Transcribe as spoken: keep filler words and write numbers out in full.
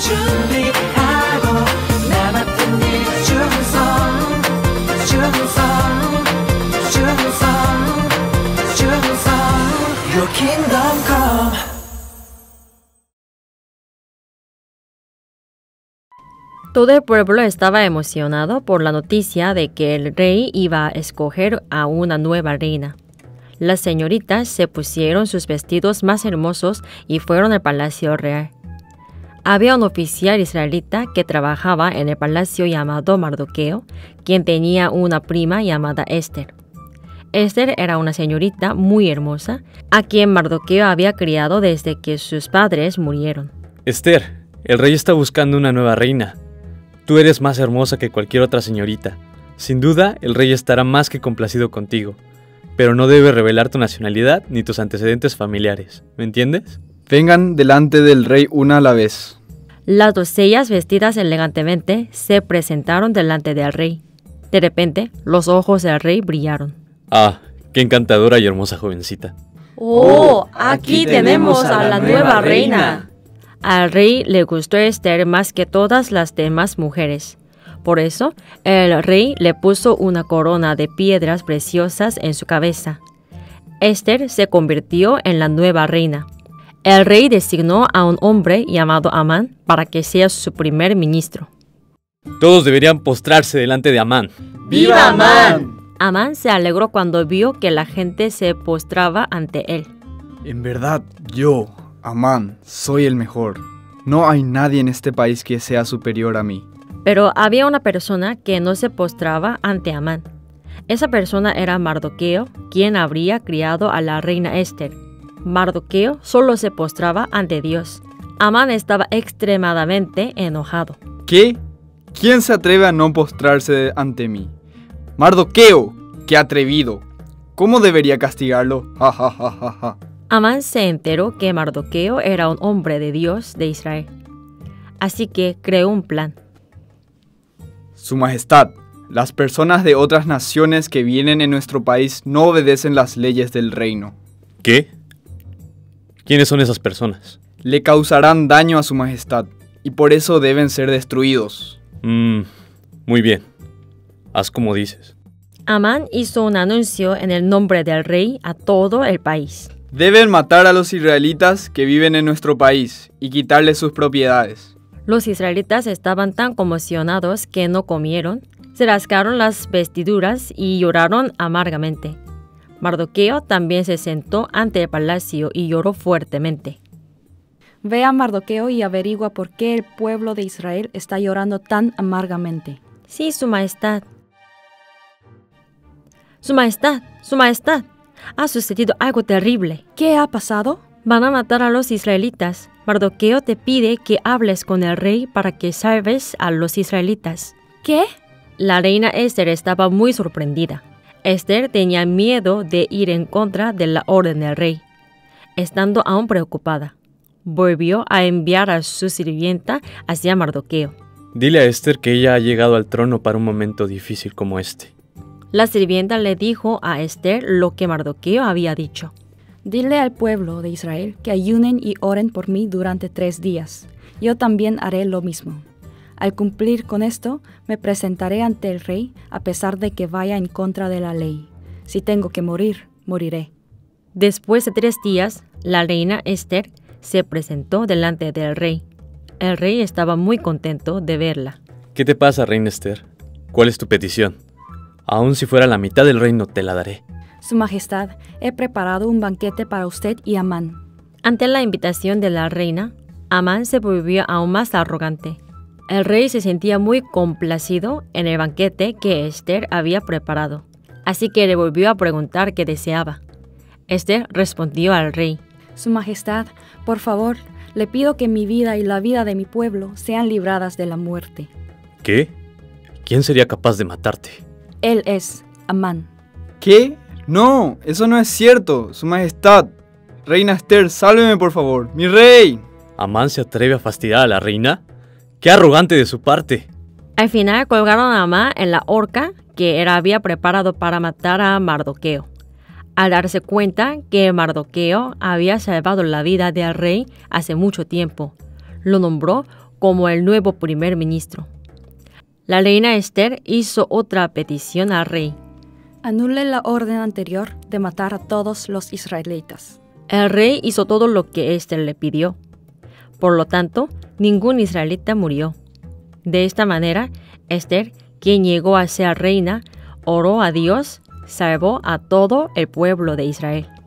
준비하고 나 맡은 일 충성 충성 충성 충성 Your kingdom come. Todo el pueblo estaba emocionado por la noticia de que el rey iba a escoger a una nueva reina. Las señoritas se pusieron sus vestidos más hermosos y fueron al palacio real. Había un oficial israelita que trabajaba en el palacio llamado Mardoqueo, quien tenía una prima llamada Esther. Esther era una señorita muy hermosa, a quien Mardoqueo había criado desde que sus padres murieron. Esther, el rey está buscando una nueva reina. Tú eres más hermosa que cualquier otra señorita. Sin duda, el rey estará más que complacido contigo. Pero no debe revelar tu nacionalidad ni tus antecedentes familiares. ¿Me entiendes? Vengan delante del rey una a la vez. Las doncellas vestidas elegantemente se presentaron delante del rey. De repente, los ojos del rey brillaron. Ah, qué encantadora y hermosa jovencita. ¡Oh! Aquí tenemos a la nueva reina. Al rey le gustó Esther más que todas las demás mujeres. Por eso, el rey le puso una corona de piedras preciosas en su cabeza. Esther se convirtió en la nueva reina. El rey designó a un hombre llamado Amán para que sea su primer ministro. Todos deberían postrarse delante de Amán. ¡Viva Amán! Amán se alegró cuando vio que la gente se postraba ante él. En verdad, yo, Amán, soy el mejor. No hay nadie en este país que sea superior a mí. Pero había una persona que no se postraba ante Amán. Esa persona era Mardoqueo, quien habría criado a la reina Esther. Mardoqueo solo se postraba ante Dios. Amán estaba extremadamente enojado. ¿Qué? ¿Quién se atreve a no postrarse ante mí? Mardoqueo, ¡qué atrevido! ¿Cómo debería castigarlo? Ja, ja, ja, ja, ja. Amán se enteró que Mardoqueo era un hombre de Dios de Israel. Así que creó un plan. Su Majestad, las personas de otras naciones que vienen en nuestro país no obedecen las leyes del reino. ¿Qué? ¿Quiénes son esas personas? Le causarán daño a Su Majestad y por eso deben ser destruidos. Mm, muy bien. Haz como dices. Amán hizo un anuncio en el nombre del rey a todo el país. Deben matar a los israelitas que viven en nuestro país y quitarles sus propiedades. Los israelitas estaban tan conmocionados que no comieron, se rasgaron las vestiduras y lloraron amargamente. Mardoqueo también se sentó ante el palacio y lloró fuertemente. Ve a Mardoqueo y averigua por qué el pueblo de Israel está llorando tan amargamente. Sí, Su Majestad. Su Majestad, Su Majestad, ha sucedido algo terrible. ¿Qué ha pasado? Van a matar a los israelitas. Mardoqueo te pide que hables con el rey para que salves a los israelitas. ¿Qué? La reina Esther estaba muy sorprendida. Esther tenía miedo de ir en contra de la orden del rey. Estando aún preocupada, volvió a enviar a su sirvienta hacia Mardoqueo. Dile a Esther que ella ha llegado al trono para un momento difícil como este. La sirvienta le dijo a Esther lo que Mardoqueo había dicho. Dile al pueblo de Israel que ayunen y oren por mí durante tres días. Yo también haré lo mismo. Al cumplir con esto, me presentaré ante el rey a pesar de que vaya en contra de la ley. Si tengo que morir, moriré. Después de tres días, la reina Esther se presentó delante del rey. El rey estaba muy contento de verla. ¿Qué te pasa, reina Esther? ¿Cuál es tu petición? Aun si fuera la mitad del reino, te la daré. Su Majestad, he preparado un banquete para usted y Amán. Ante la invitación de la reina, Amán se volvió aún más arrogante. El rey se sentía muy complacido en el banquete que Esther había preparado, así que le volvió a preguntar qué deseaba. Esther respondió al rey. Su Majestad, por favor, le pido que mi vida y la vida de mi pueblo sean libradas de la muerte. ¿Qué? ¿Quién sería capaz de matarte? Él es Amán. ¿Qué? No, eso no es cierto, Su Majestad. Reina Esther, sálveme por favor, mi rey. ¿Amán se atreve a fastidiar a la reina? ¡Qué arrogante de su parte! Al final colgaron a Amán en la horca que él había preparado para matar a Mardoqueo. Al darse cuenta que Mardoqueo había salvado la vida del rey hace mucho tiempo, lo nombró como el nuevo primer ministro. La reina Esther hizo otra petición al rey. Anule la orden anterior de matar a todos los israelitas. El rey hizo todo lo que Esther le pidió. Por lo tanto, ningún israelita murió. De esta manera, Esther, quien llegó a ser reina, oró a Dios, salvó a todo el pueblo de Israel.